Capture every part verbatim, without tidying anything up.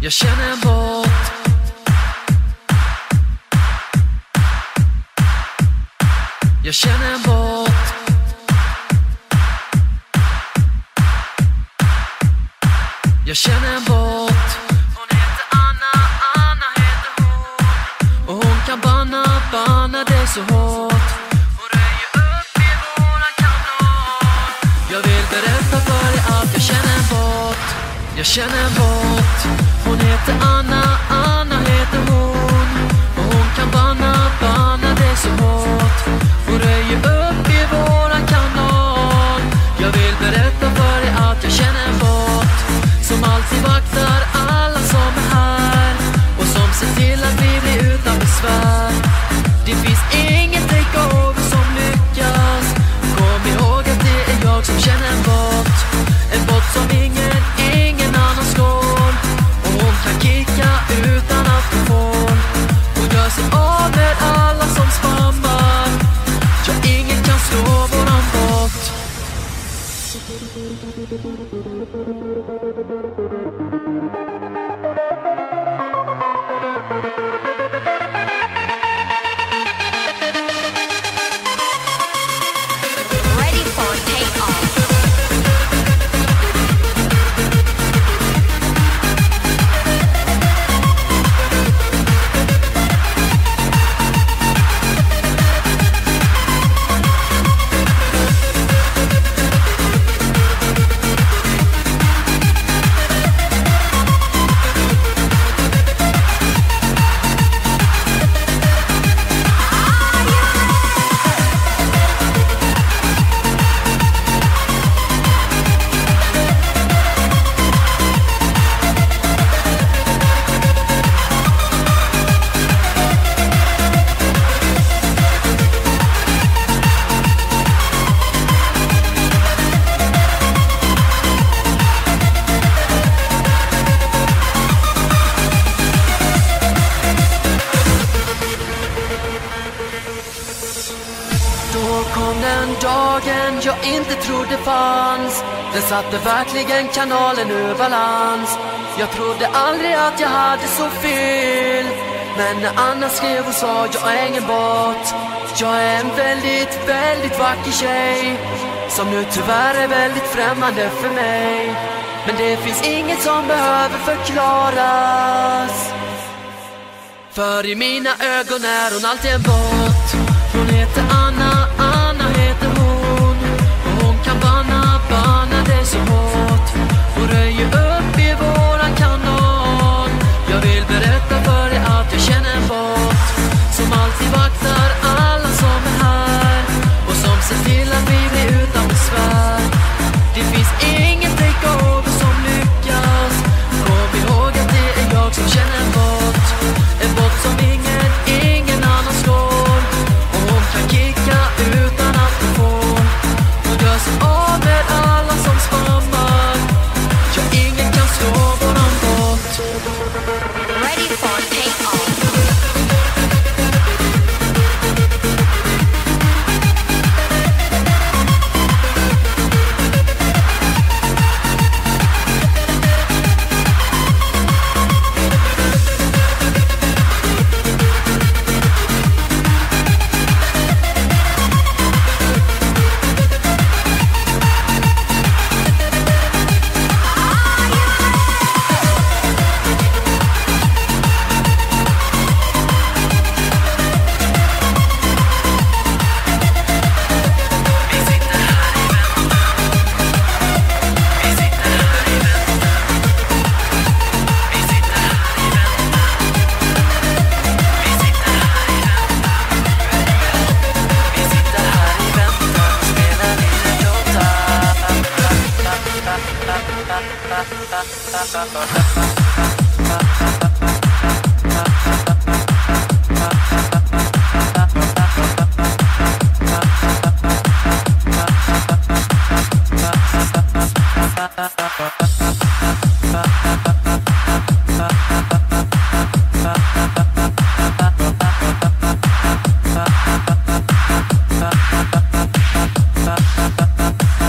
Jag känner en båt. Jag känner en båt. Jag känner en båt. Hon heter Anna, Anna heter hon. Och hon kan banna, banna det så hårt. Hon röjer upp i våran kanal. Jag vill berätta för dig att jag känner en båt. Jag känner en båt. Hon heter Anna, Anna heter hon. Och hon kan banna, banna det så hårt. Hon röjer upp i våran kanal. Jag vill berätta för dig att jag känner en båt som alltid vaktar alla som är här och som ser till att vi blir utan besvär. Det finns ingen takeover som lyckas. Kom ihåg att det är jag som känner en båt. En båt som ingen, ingen annan slår. Och hon kan kicka utan att få får. Hon gör sig av med alla som spammar. Ja, ingen kan slå våran båt. Ready for takeoff. Då kom den dagen jag inte trodde fanns. Den satte verkligen kanalen ur balans. Jag trodde aldrig att jag hade så fel. Men när Anna skrev och sa jag är ingen båt. Jag är en väldigt, väldigt vacker tjej som nu tyvärr är väldigt främmande för mig. Men det finns inget som behöver förklaras. För i mina ögon är hon alltid en båt. Hon heter Anna, Anna heter hon. Och hon kan banna, banna det så hårt. Hon röjer upp i våran kanal. Jag vill berätta för dig att jag känner en båt som alltid vaktar alla som är här och som ser till att vi blir utan besvär. Det finns ingen takeover som lyckas. Kom ihåg att det är jag som känner en båt. En båt som ingen, ingen annan slår. Och hon kan kicka utan att få får. Hon gör sig av med alla som spammar. Ja, ingen kan slå våran båt. Ready for takeoff.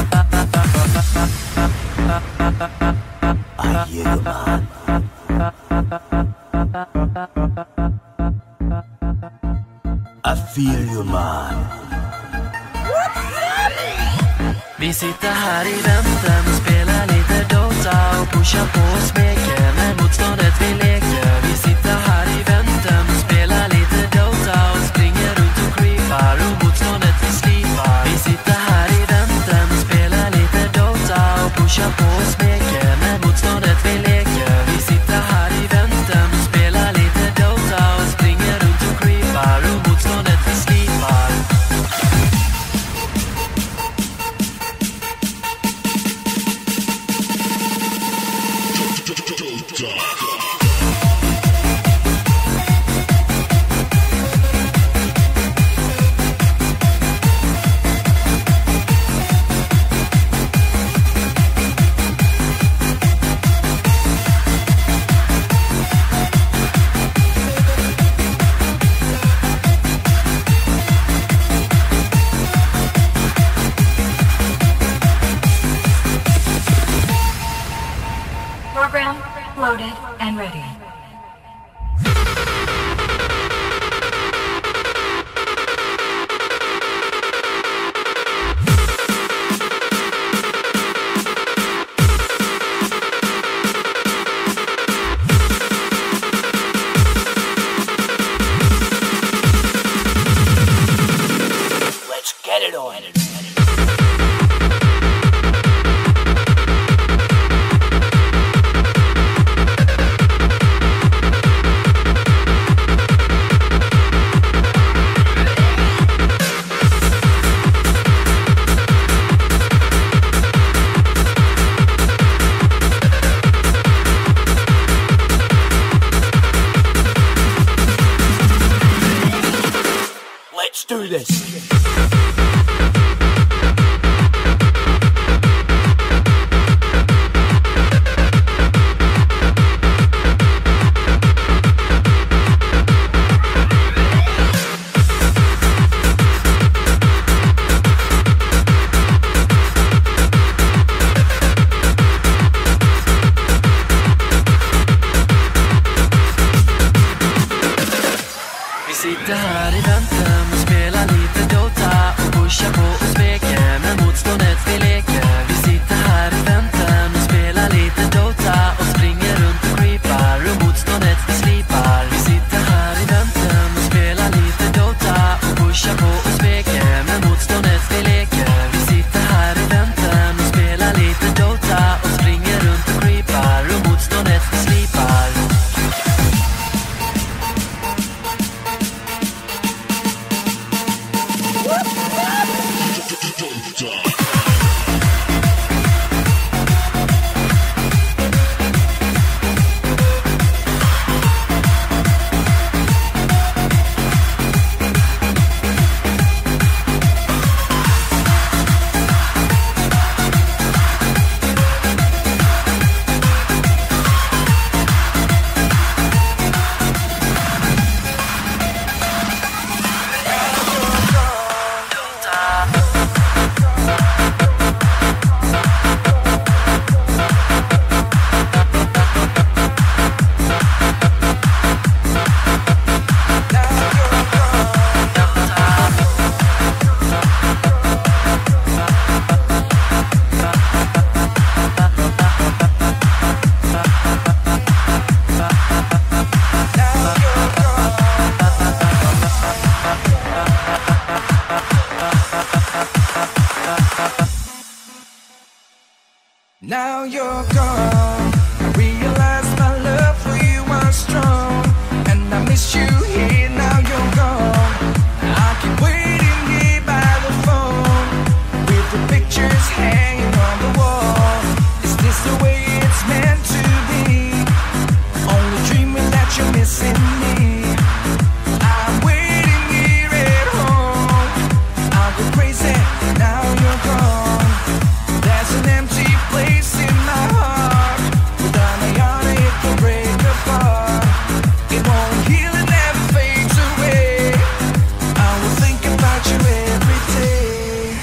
Are you the man? feel you man. Vi sitter här i väntan och spelar lite Dota och pushar på och smeker med motståndet vi leker. Vi sitter här i väntan och spelar lite Dota och springer runt och creepar och motståndet vi slipar. Vi sitter här i väntan och spelar lite Dota och pushar på och smeker med motståndet vi leker. Vi sitter här i väntan och spelar lite Dota och springer runt och creepar och motståndet vi slipar. Program loaded and ready. Let's get it on. Let's do this. Vi sitter här i väntan och spelar lite Dota och pushar på och smeker med motståndet vi leker. Vi sitter här i väntan och spelar lite Dota och springer runt och creepar och motståndet vi slipar. Vi sitter här i väntan och spelar lite Dota och pushar på och smeker med motståndet vi leker. Vi sitter här i väntan och spelar lite Dota och springer runt och creepar och motståndet vi slipar. Now you're gone. I realize my love for you was strong, and I miss you here. Now you're gone. I keep waiting here by the phone with the pictures hanging on the wall. Is this the way it's meant to be? Only dreaming that you're missing me. I'm waiting here at home. I'll go crazy. Now you're gone. There's an empty place in my heart. Without me on it, it can break apart. It won't heal and never fades away. I will think about you every day.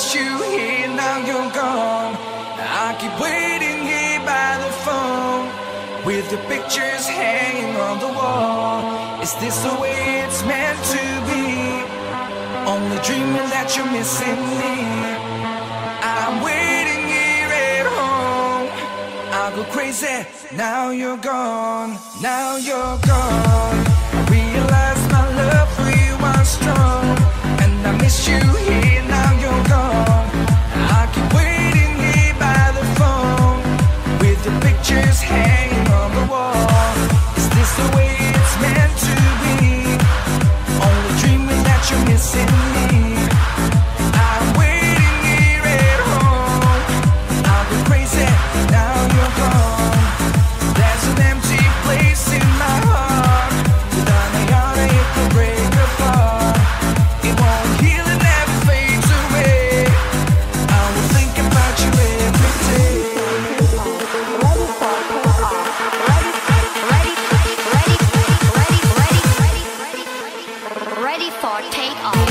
miss you here, now you're gone. I keep waiting here by the phone, with your pictures hanging on the wall. Is this the way it's meant to be? Only dreaming that you're missing me. I'm waiting here at home. I'll go crazy, now you're gone. Now you're gone. I realize my love for you was strong, and I miss you here, now you're gone. I keep waiting here by the phone, with your pictures hanging on the wall. Is this the way it's meant to be? Only dreaming that you're missing me. I'm waiting here at home. I'll go crazy, now you're gone. There's an empty place in my heart. Without a heart it could break apart. It won't heal, it never fades away. I will think about you every day. Ready for takeoff.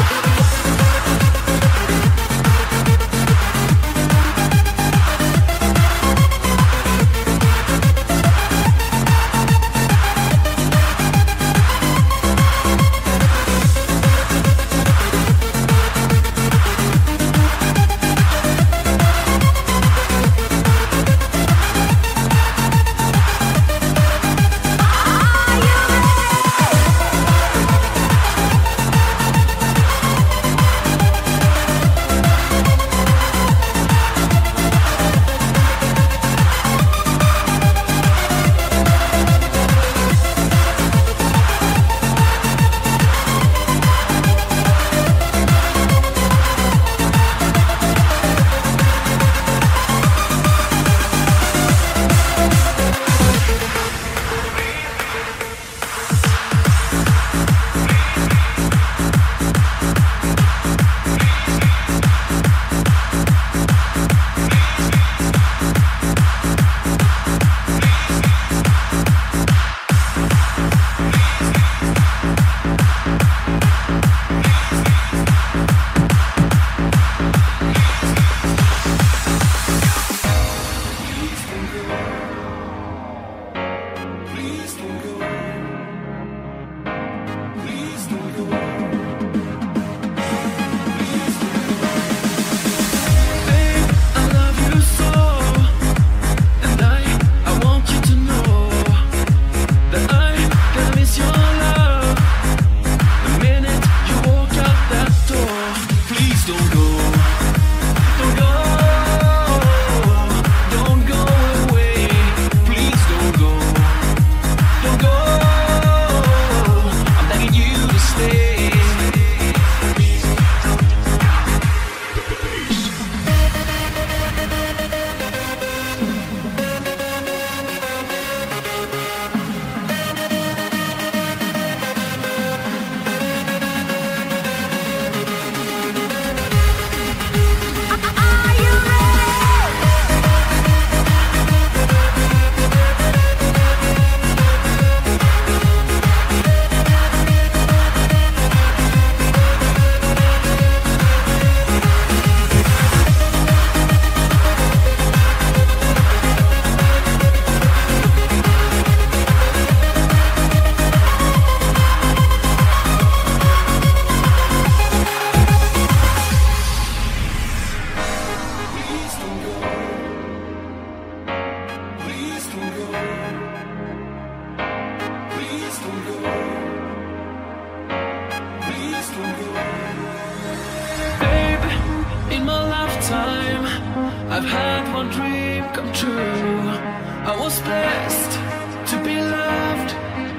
I've had one dream come true. I was blessed to be loved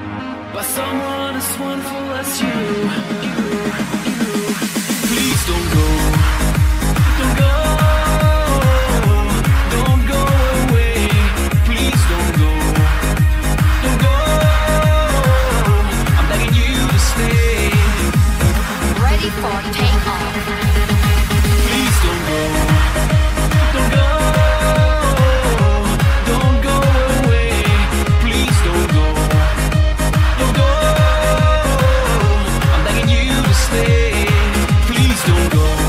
by someone as wonderful as you. You, you. Please don't go, don't go, don't go away. Please don't go, don't go. I'm begging you to stay. Ready for takeoff. Please don't go. Don't go, don't go away. Please don't go, don't go. I'm begging you to stay. Please don't go.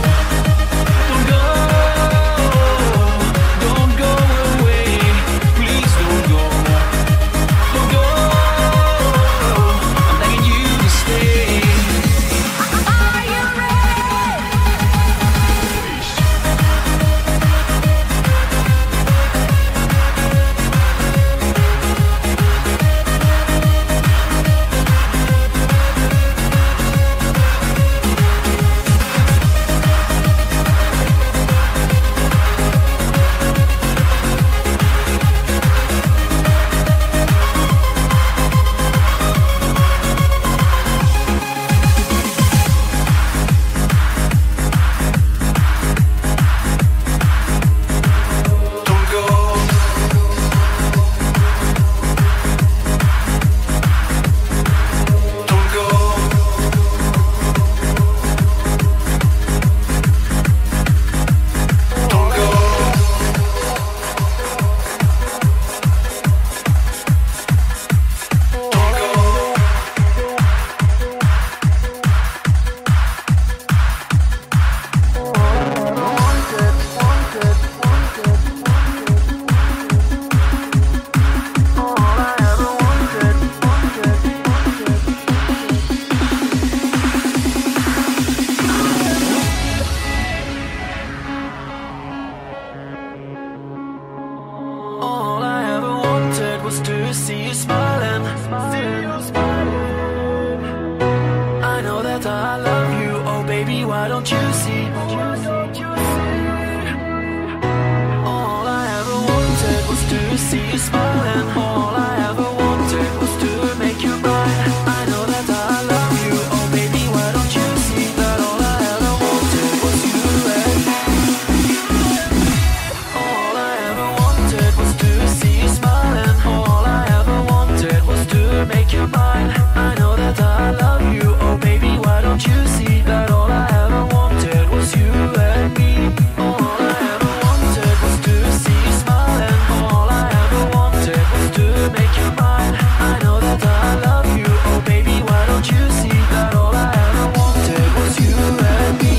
see you smiling. I know that I love you, oh baby, why don't you see? All I ever wanted was to see you smiling. All I ever wanted was to make you mine. I know that I love you, oh baby, why don't you see that all I ever wanted was you and me. All I ever wanted was to see you smiling. All I ever wanted was to make you mine. I know that I love you, oh baby, why don't you see that all I ever wanted was you and me. All I ever wanted was to see you smiling. All I ever wanted was to make you mine. I know that I love you, oh baby, why don't you see that all I ever wanted was you and me.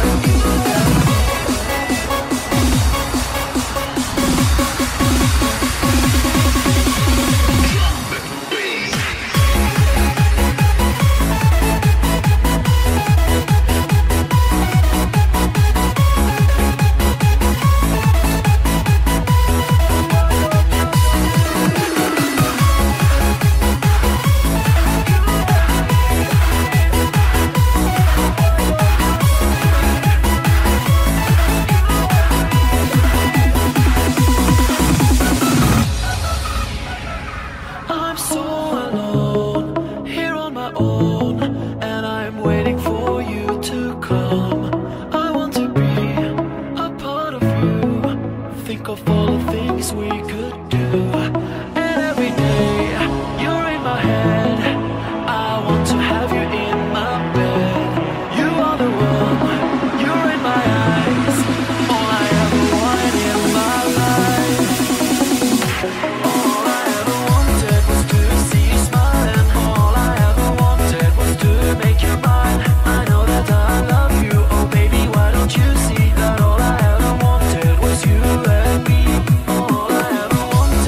I'm so alone, here on my own, and I'm waiting for you to come. I want to be a part of you, think of all the things we could do. And every day, you're in my head, I want to have you in my bed. You are the one, you're in my eyes, all I ever wanted in my life. All I ever wanted was to see you smiling. All I ever wanted was to make you mine. I know that I love you, oh baby, why don't you see that all I ever wanted was you and me. All I ever wanted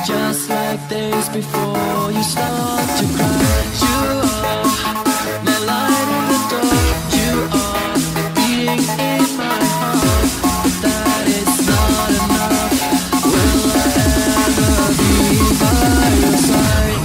just like days before you start to cry. You are my light in the dark. You are the beating in my heart. But that is not enough. Will I ever be by your side?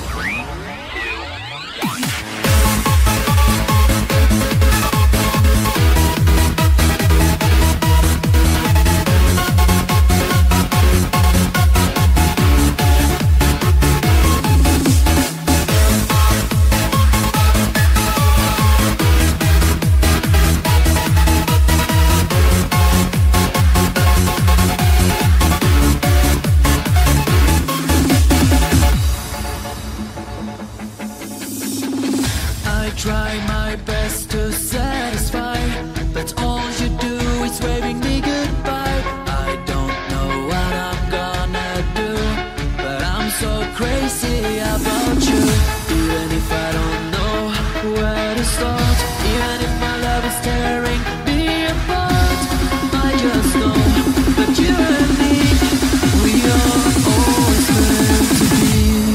I try my best to satisfy, but all you do is waving me goodbye. I don't know what I'm gonna do, but I'm so crazy about you. Even if I don't know where to start, even if my love is tearing me apart, I just know that you and me, we are always meant to be.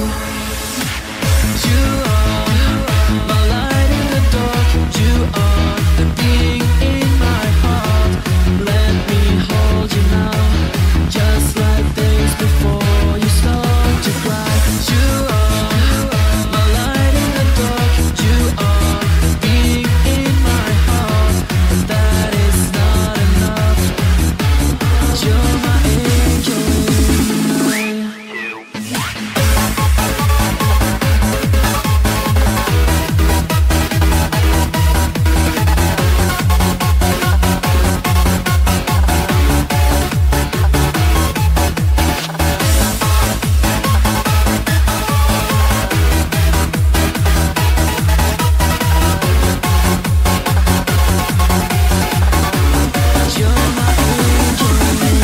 You are my light in the dark. You are the beating in my heart. Let me hold you now, just like days before you start to cry. You are my light in the dark. You are the beating in my heart. But that is not enough. You're my angel in the night. You're my angel in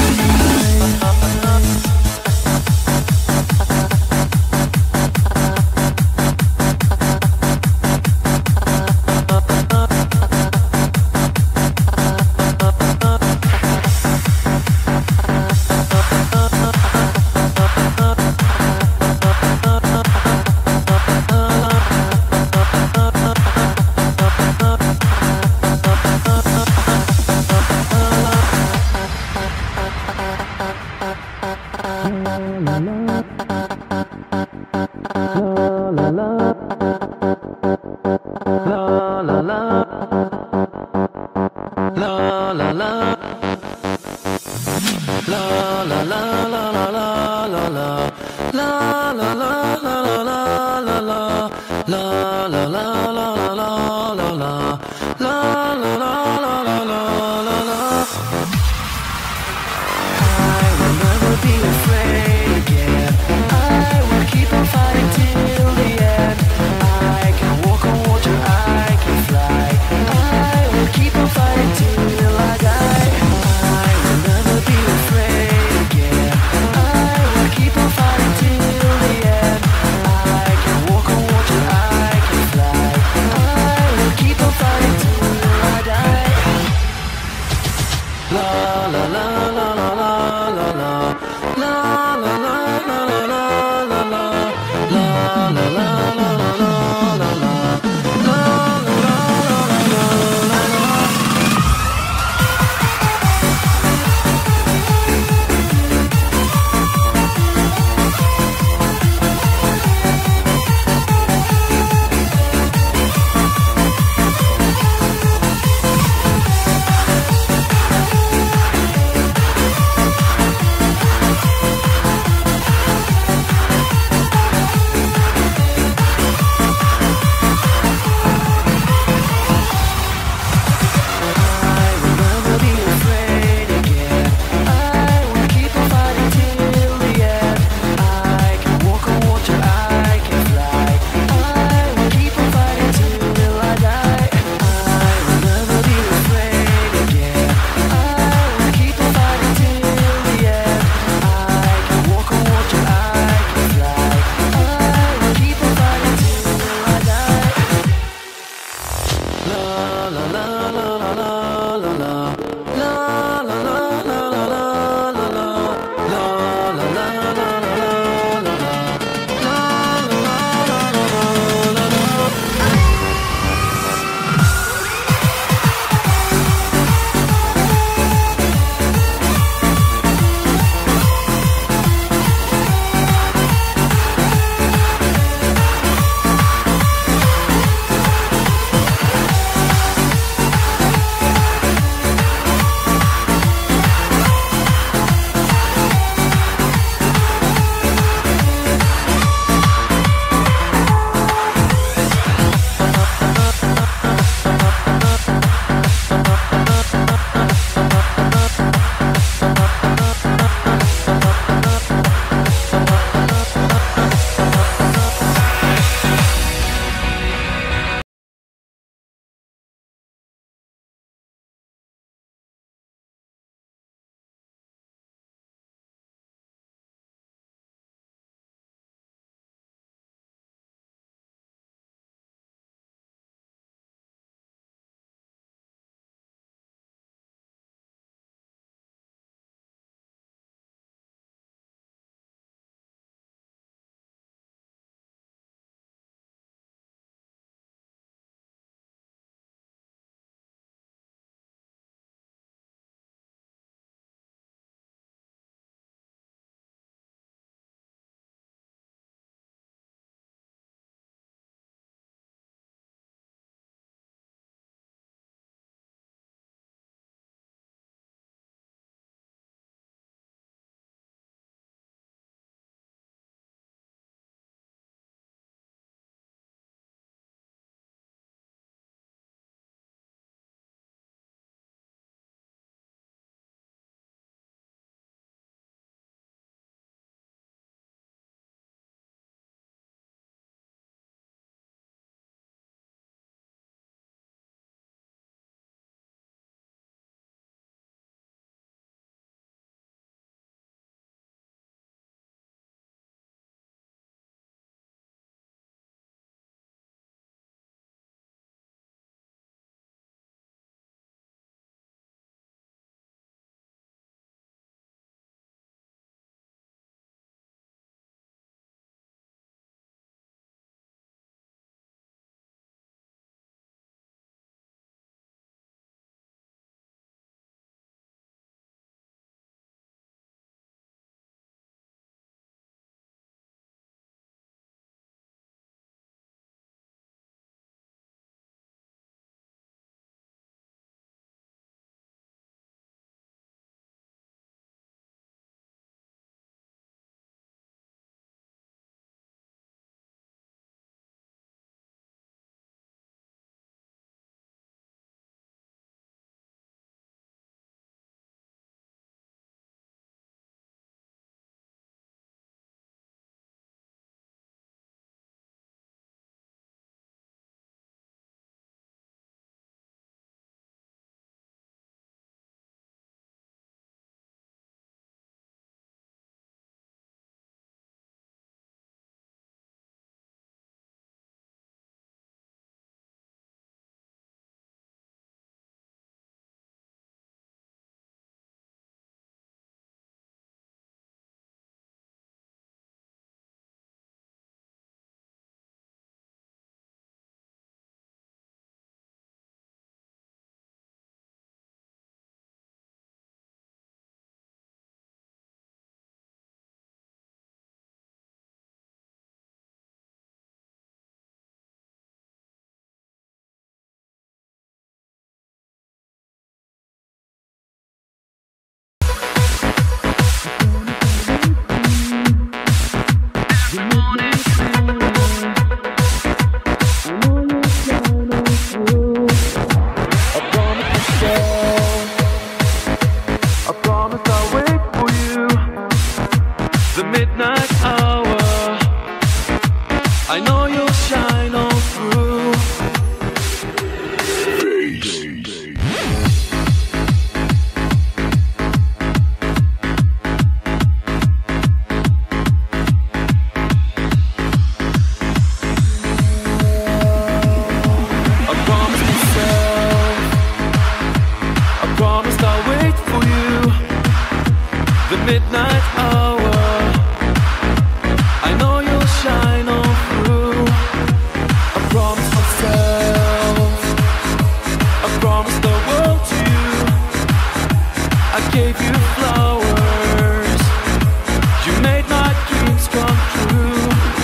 I gave you flowers. You made my dreams come true.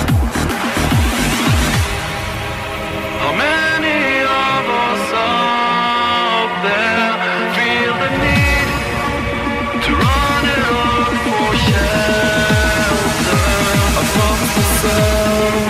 How many of us out there feel the need to run and look for shelter? I promised myself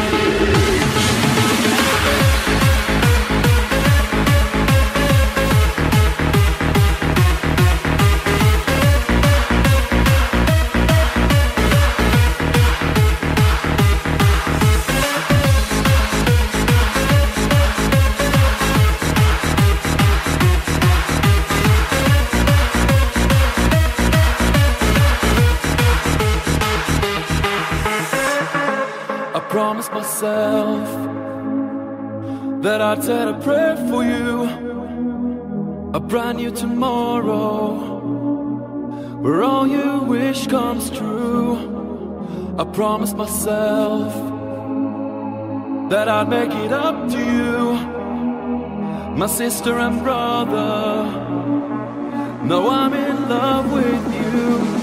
promised myself that I'd said a prayer for you, a brand new tomorrow where all you wish comes true. I promised myself that I'd make it up to you, my sister and brother. Now I'm in love with you.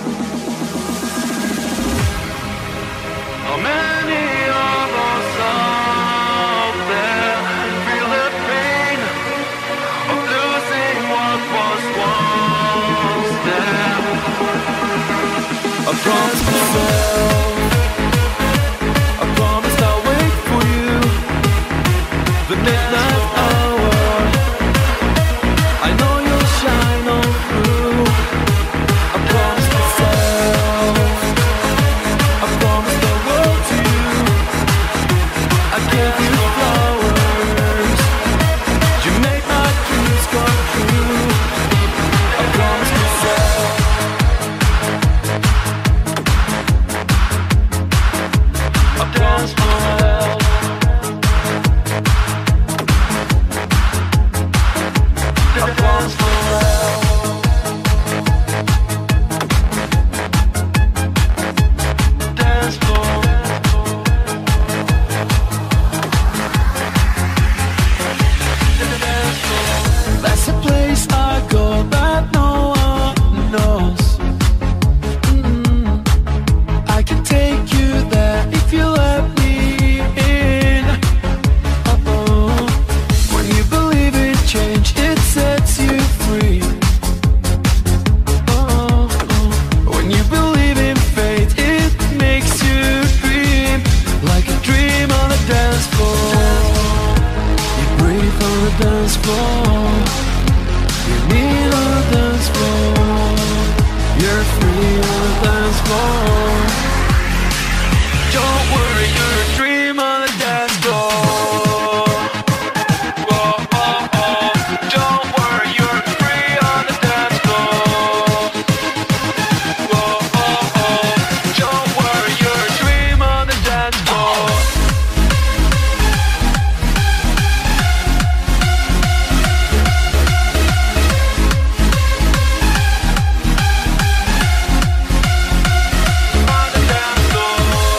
How many of us out there feel the pain of losing what was once there? I promised myself, I promised I'll wait for you, the midnight hour. I know you'll shine on through. I promised myself, I promised the world to you. I gave you flowers. You made my dreams come true. I promised myself. I promised myself. I promised myself. Dance floor. That's a place I go that no one knows. Mm-mm. I can take you there if you let me in. Uh-oh. When you believe in change, it sets you free. Uh-oh. When you believe in fate, it makes you dream like a dream on the dance floor. You breathe on the dance floor. You need on the dance floor. You're free on the dance floor. Don't worry, you're a dream on the dance floor. Whoa, oh, oh. Don't worry, you're free on the dance floor. Whoa, oh, oh. Don't worry, you're a dream on the dance floor. On the dance floor.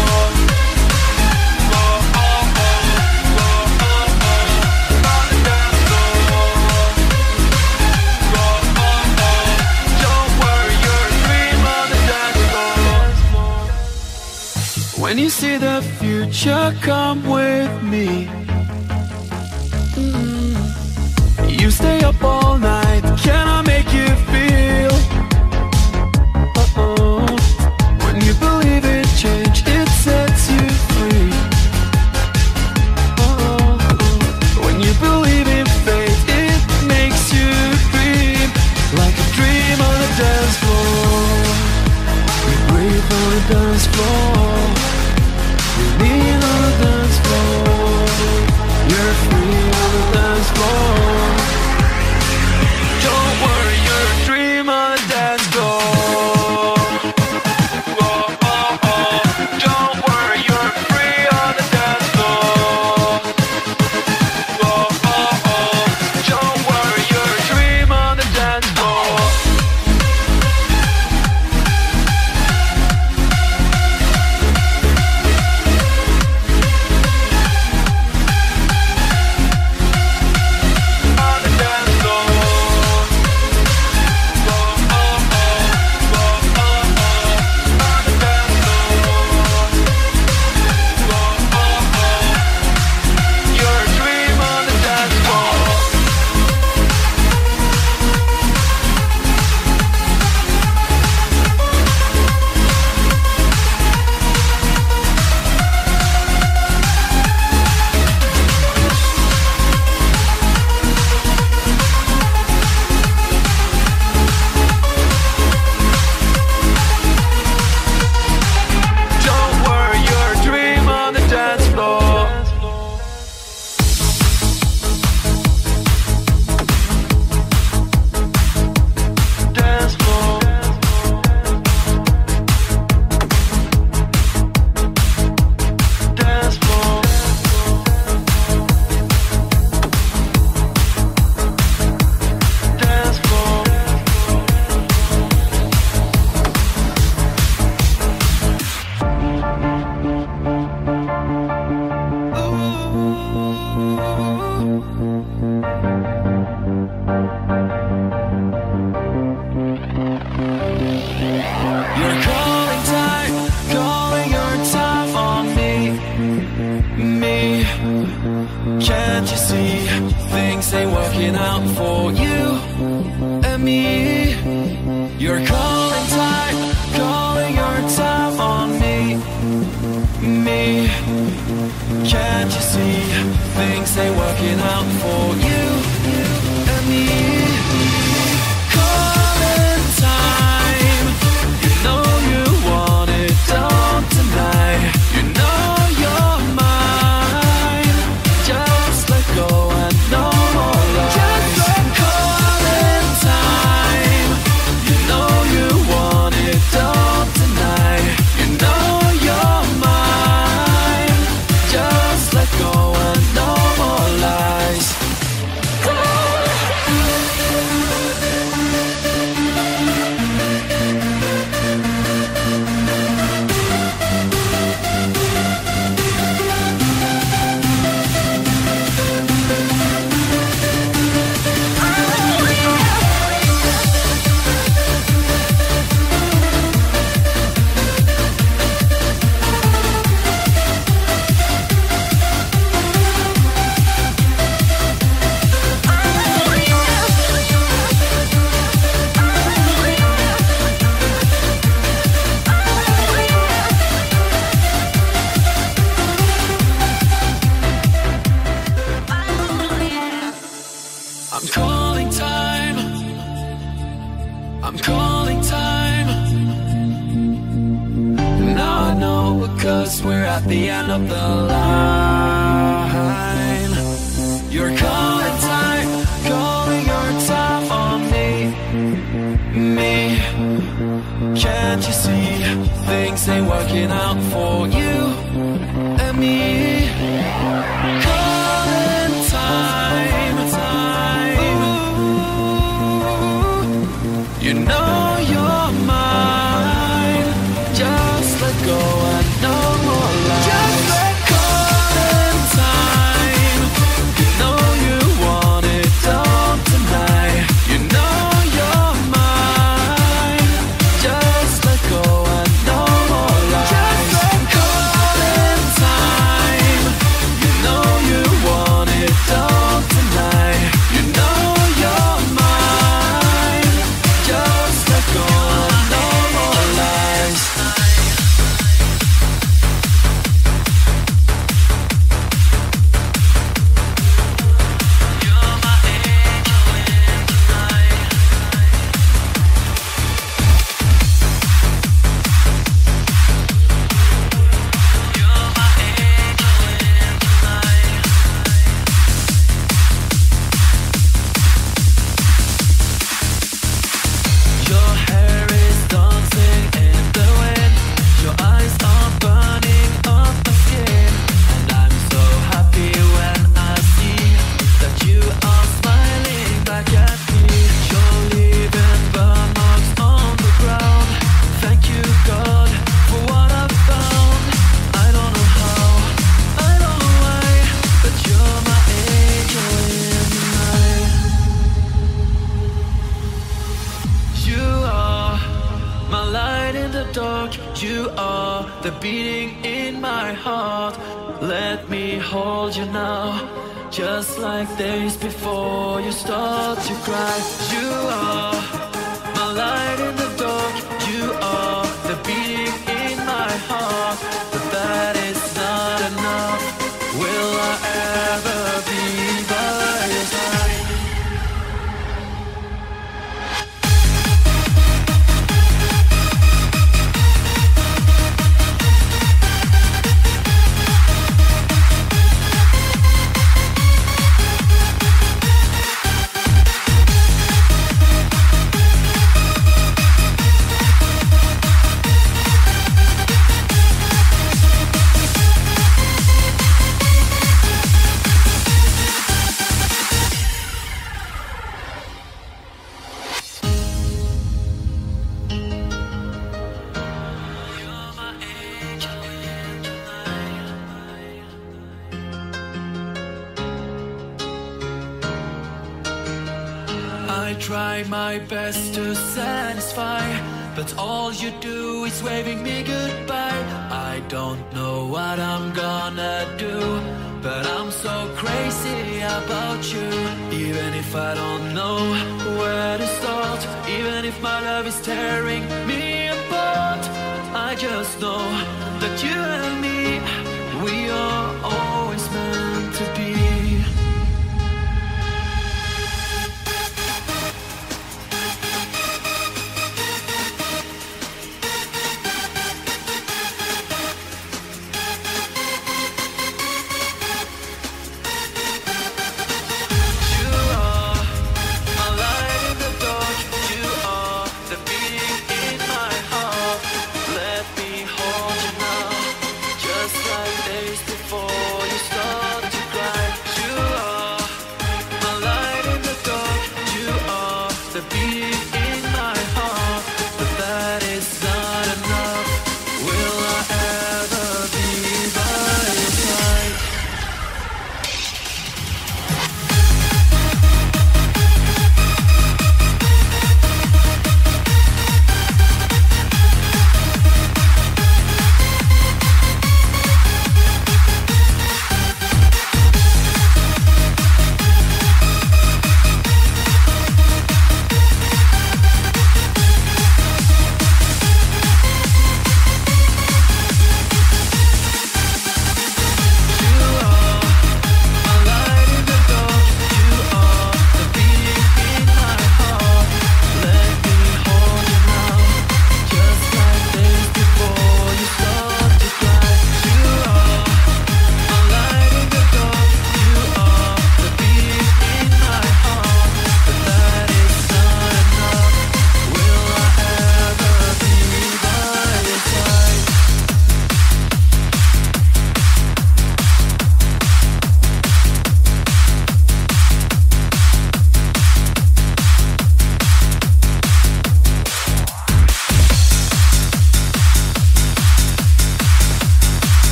Whoa, oh, oh. Whoa, oh, oh. On the dance floor. Whoa, oh, oh. Don't worry, you're a dream on the dance floor. When you see the future, come with me. Mm. You stay up all night, can I make you feel? Uh-oh. When you believe in change, it sets you free. Uh-oh. When you believe in fate, it makes you dream like a dream on the dance floor. We breathe on the dance floor. We lean on the dance floor. You're free on the dance floor. Don't worry, you're a dream on the dance floor. Whoa, oh, oh. Don't worry, you're free on the dance floor. Whoa, oh, oh. Don't worry, you're a dream on the dance floor. On the dance floor. You're calling time, calling your time on me, me. Can't you see things ain't working out for you and me? You're calling time, calling your time on me, me. Can't you see things ain't working out for you and me? Calling time, you know you want it done tonight. You know you're mine. Just let go and no more lies. Just let calling time, you know you want it done tonight. You know you're mine. Just let go and no more lies. I'm calling time. I'm calling time. Now I know because we're at the end of the line. You're calling time, calling your time on me, me. Can't you see things ain't working out for you and me? Calling time, time. You know you're mine. Just let go and no more lies. Just let calling time. You know you want it done tonight. You know you're mine. Just let go and no more lies. Just let calling time. You know you want it done tonight. You know you're mine. Just let go and no more lies. You're my angel in tonight. You're my angel in tonight. Your hair is dancing in the wind. Your eyes are burning up my skin. And I'm so happy when I see that you are smiling back at me. You're leaving burn marks on the ground. Thank you, God, for what I've found. I don't know how, I don't know why, but you're my angel in the night. You are my light in the dark. You are the beating in my heart. Let me hold you now, just like days before you start to cry. You are my light in the dark. You are the beating in my heart. But that is not enough. Will I ever be by your side? I try my best to satisfy but all you do is waving me goodbye. I don't know what I'm gonna do, but I'm so crazy about you. Even if I don't know where to start, even if my love is tearing me apart, I just know that you and me, we are always meant to be.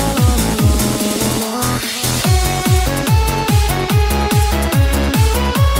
We'll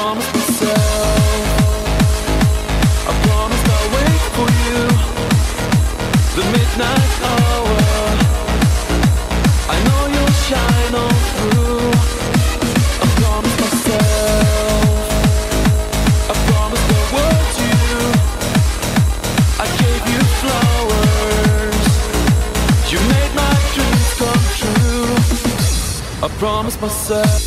promised myself, I promised I'll wait for you, the midnight hour. I know you'll shine on through. I promised myself, I promised the world to you. I gave you flowers, you made my dreams come true. I promised myself.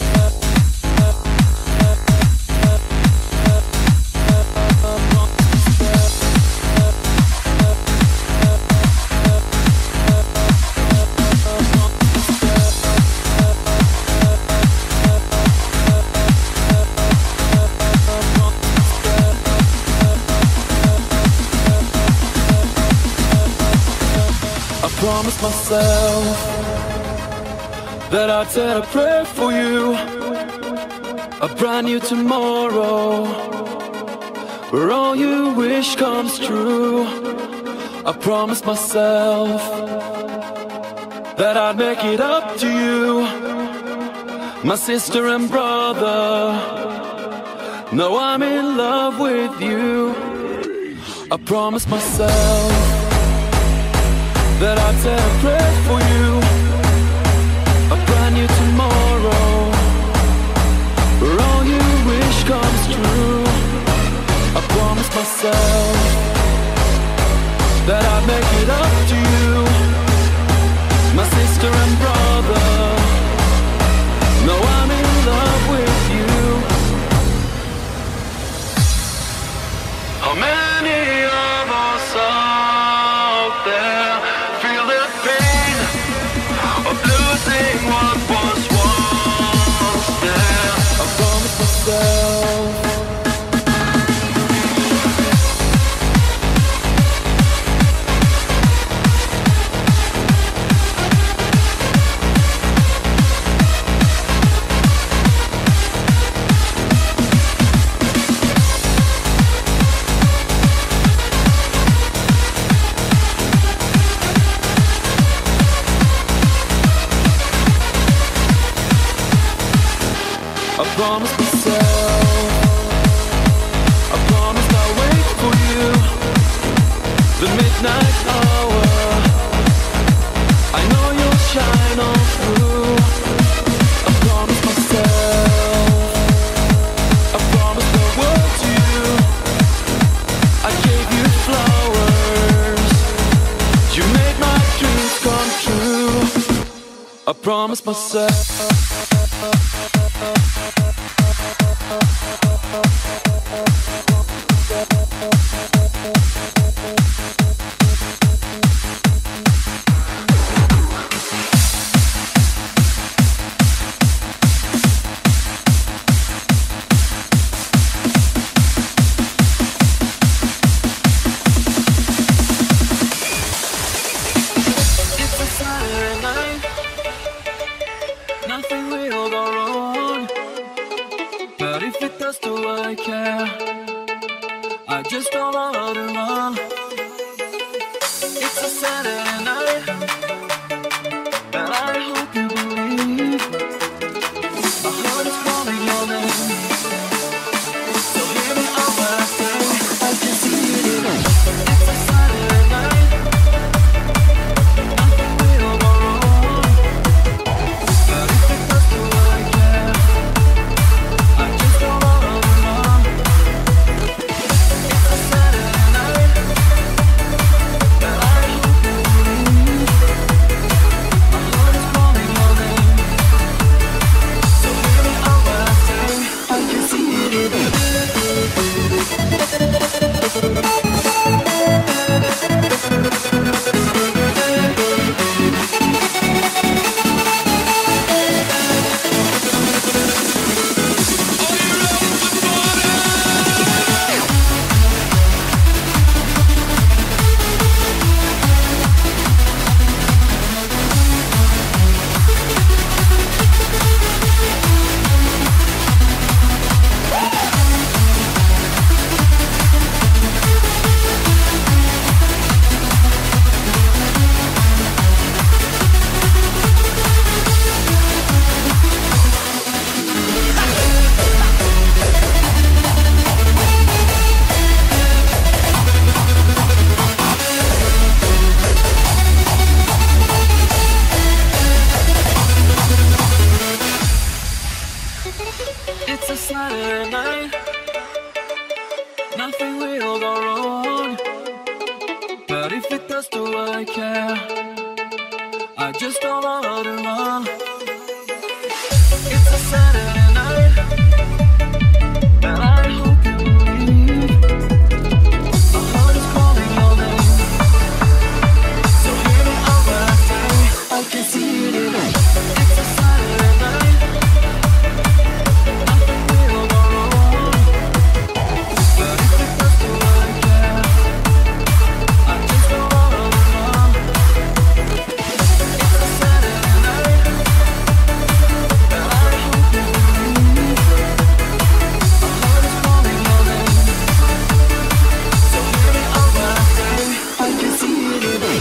Promised myself that I'd say a prayer for you, a brand new tomorrow where all you wish comes true. I promised myself that I'd make it up to you, my sister and brother. Now I'm in love with you. I promised myself that I'd say a prayer for you, a brand new tomorrow where all you wish comes true. I promised myself that I'd make it up to you, my sister and brother. Now I'm in love with you. How many of us out there feel the pain of losing what was once there? I promised myself. I promised myself, I promised I'll wait for you, the midnight hour. I know you'll shine on through. I promised myself, I promised the world to you. I gave you flowers, you made my dreams come true. I promised myself. It's a Saturday night, nothing will go wrong. But if it does, do I care? I just don't know how to run. It's a Saturday night, and I hope you believe my heart is calling your name. So hear me out when I say I can see it. It's a Saturday night, nothing will go wrong. But if it does, do I care? I just don't know how to run. It's a Saturday night, and I hope you believe care. I just don't know how to run. It's a Saturday night, and I hope you believe my heart is calling your name. So hear me out when I say I can see it in it. It's a Saturday night, nothing will go wrong. But if it does to what I care, I just don't know how to run. It's a Saturday night, and I hope you believe my heart is calling your name. So hear me out when I say I can see it in it.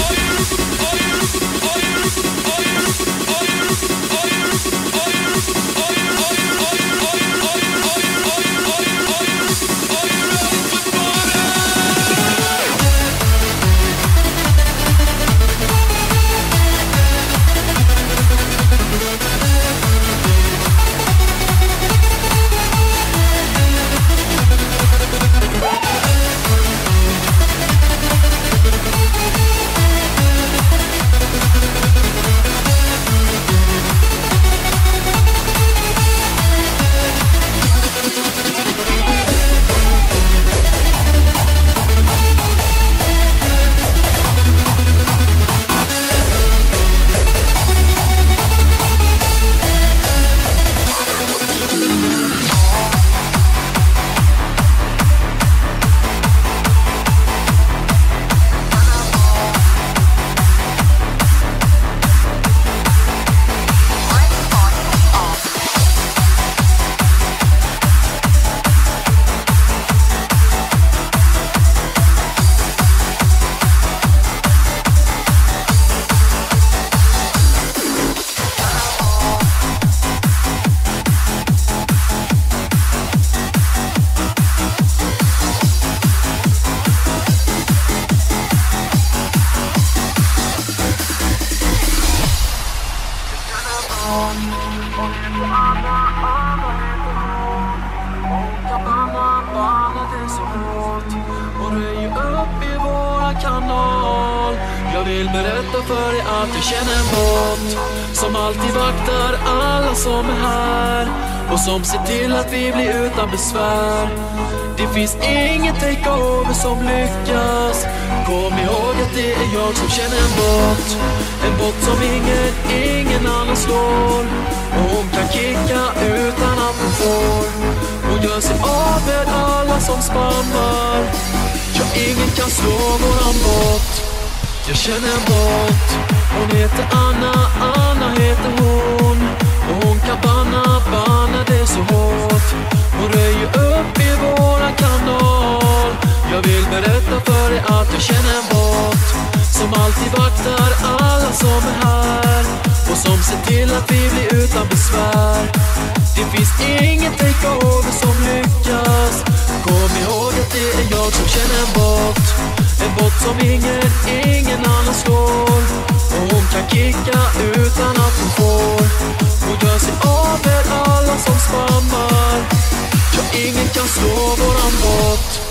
Och röj upp i våra kanal. Jag vill berätta för dig att jag känner en bot som alltid vaktar alla som är här och som ser till att vi blir utan besvär. Det finns ingen takeover som lyckas. Kom ihåg att det är jag som känner en bot. En bot som ingen, ingen annan slår. Och hon kan kicka utan att hon får. Hon gör sig av med alla som spammar. Ja, ingen kan slå våran bot. Jag känner en bot. Hon heter Anna, Anna heter hon. Och hon kan banna, banna det så hårt. Hon röjer upp i våran kanal. Jag vill berätta för dig att jag känner en bot som alltid vaktar alla som är här och som ser till att vi blir utan besvär. Det finns ingen takeover som lyckas. Kom ihåg att det är jag som känner en bot. En bot som ingen, ingen annan slår. Och hon kan kicka utan att hon får. Hon gör sig av med alla som spammar. Ja, ingen kan slå våran bot.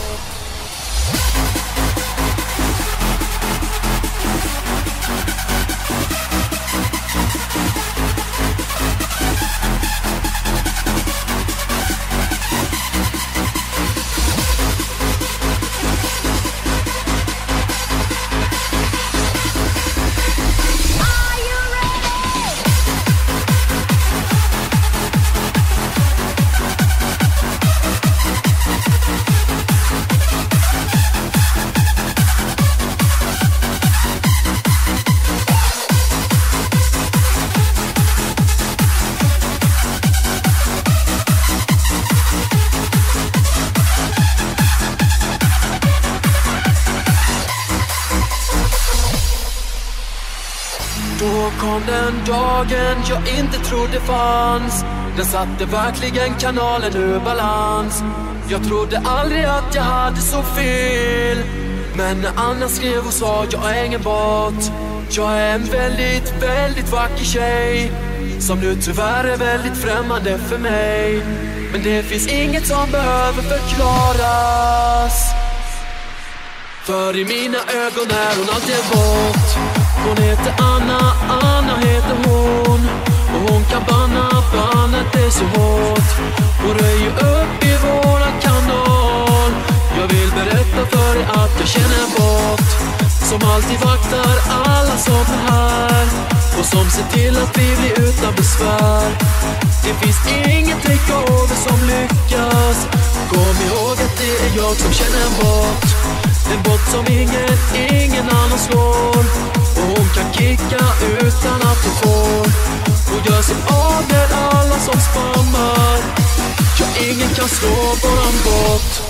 Då kom den dagen jag inte trodde fanns. Den satte verkligen kanalen ur balans. Jag trodde aldrig att jag hade så fel. Men när Anna skrev och sa jag är ingen bot. Jag är en väldigt, väldigt vacker tjej som nu tyvärr är väldigt främmande för mig. Men det finns inget som behöver förklaras. För i mina ögon är hon alltid bort. Hon heter Anna, Anna heter hon. Och hon kan banna, bannet är så hårt. Hon röjer upp i våran kanal. Jag vill berätta för dig att jag känner en bort som alltid vaktar alla som är här och som ser till att vi blir utan besvär. Det finns ingen takeover som lyckas. Kom ihåg att det är jag som känner en bot. En bot som ingen, ingen annan slår. Och hon kan kicka utan att hon får. Hon gör sig av med alla som spammar. Ja, ingen kan slå våran bot.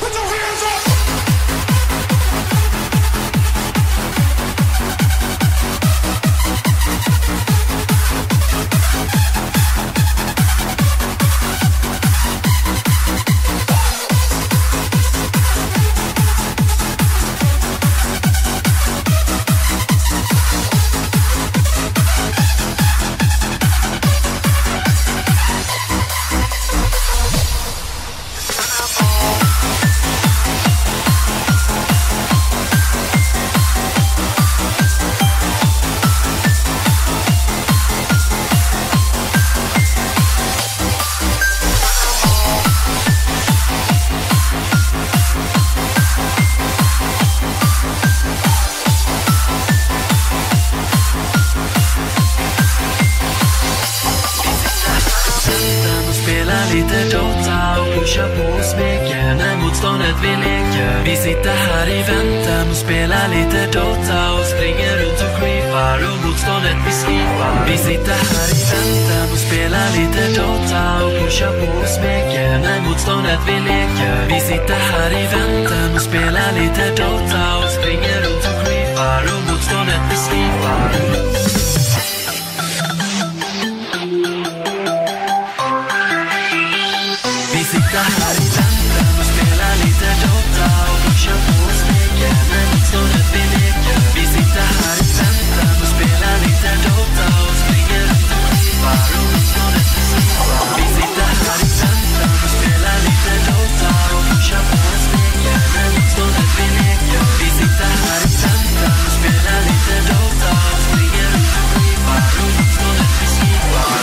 Vi sitter här i väntan och spelar lite Dota och springer runt och creepar och motståndet vi slipar. Vi sitter här i väntan och spelar lite Dota och pushar på och smeker när motståndet vi leker. Vi sitter här i väntan och spelar lite Dota och springer runt och creepar och motståndet vi slipar. Vi sitter här i väntan och spelar lite Dota och pushar på och smeker när motståndet vi leker. Vi sitter här i väntan och spelar lite Dota och springer runt och creepar och motståndet vi slipar. Vi sitter här i väntan och spelar lite Dota och pushar på och smeker när motståndet vi leker. Vi sitter här i väntan och spelar lite Dota och springer runt och creepar och motståndet vi slipar.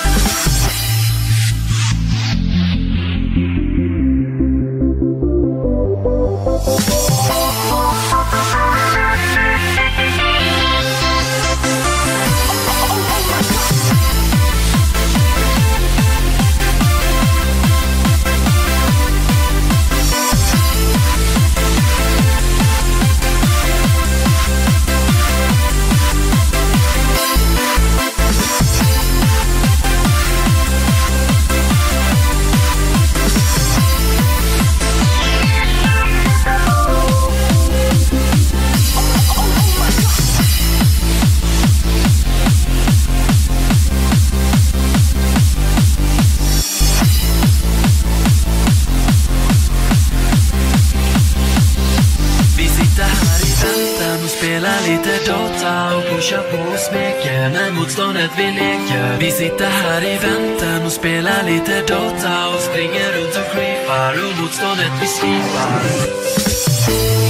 Motståndet vi leker. Vi sitter här i väntan och spelar lite Dota och springer runt och creepar och motståndet vi slipar.